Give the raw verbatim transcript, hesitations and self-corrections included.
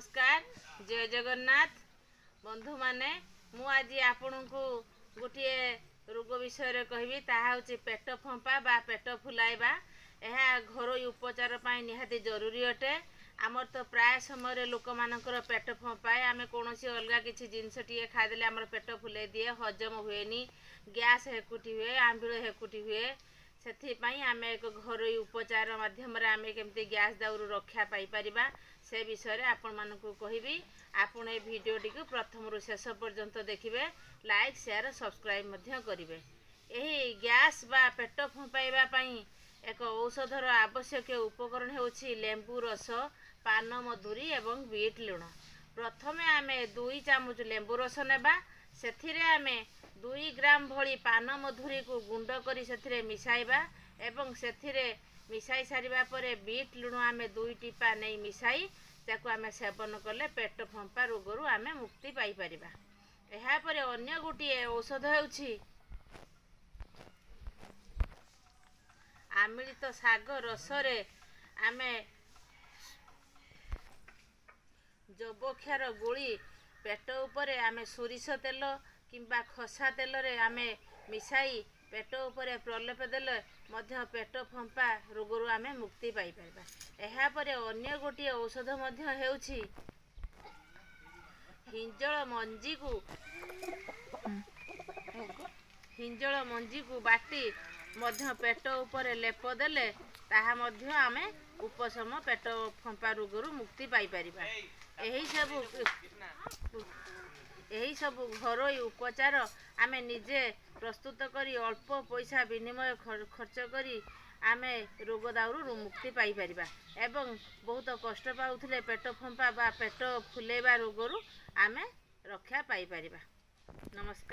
नमस्कार जय जगन्नाथ बंधु माने मु आज आपण को गोटे रोग विषय कहबी ताहा होची पेट फंपा बा पेट फुलाइबा। यह घरोई उपचार पाई निहाती जरूरी अटे। आमर तो प्राय समय लोक मानकर पेट फंपाए आम कौन अलग किसी जिनस टी खादेले आमर पेट फुले दिए हजम हुएनी गैस हेकुटी हुए आंबिल हेकुटी हुए से आम एक घरोई उपचार माध्यम आम केमती गैस दाउरू रक्षा पाई परिबा से विषय आपण मानकु कहबी। आपण ए भिडियोटी को प्रथम रु शेष पर्यंत देखिए लाइक शेयर सब्सक्राइब मध्य करिवे। एही गैस बा पेट फंपाइबा पई एक औषधर आवश्यक उपकरण होछि लेंबू रस पान मधुरी एवं बीट लुण। प्रथमे आमे दुई चामच लेंबू रस नेबा सेथिरे आमे दुई ग्राम भली पान मधुरी को गुंड करी सेथिरे मिसाइबा एवं सेथिरे मिसाई सारिबा परे बीट लुण आमे दुई टीपा नहीं मिसाई ताकू आमे सेवन कले पेट फंपा रोगरू आमे मुक्ति पाई परिबा। एहा परे अन्य गोटे औषध होछि आमिलित साग रसरे आमे जबक्षार गोली पेट उपरे आमे सोरिष तेल किंबा खसा तेल रे आमे मिसाई पेट उपरे प्रलेप देले मध्य पेट फंपा रोगरू आमे मुक्ति पाई परिबा। एहा परे अन्य गोटे औषध मध्य हेउछि हिंजळ मंजी को हिंजळ मंजी को बाटी मध्य पेट उपरे लेप देले ताहा मध्य आमे उपशम पेट फंपा रोगरू मुक्ति पाई परिबा। एही सब यही सब घरोई उपचार आमे निजे प्रस्तुत करी अल्प पैसा विनिमय खर्च करी आमे रोग दाउरू मुक्ति पाई परिबा एवं बहुत कष्ट पाउथिले पेट फंपा बा पेट फुलेबा रोगरू आमे रक्षा पाई परिबा। नमस्कार।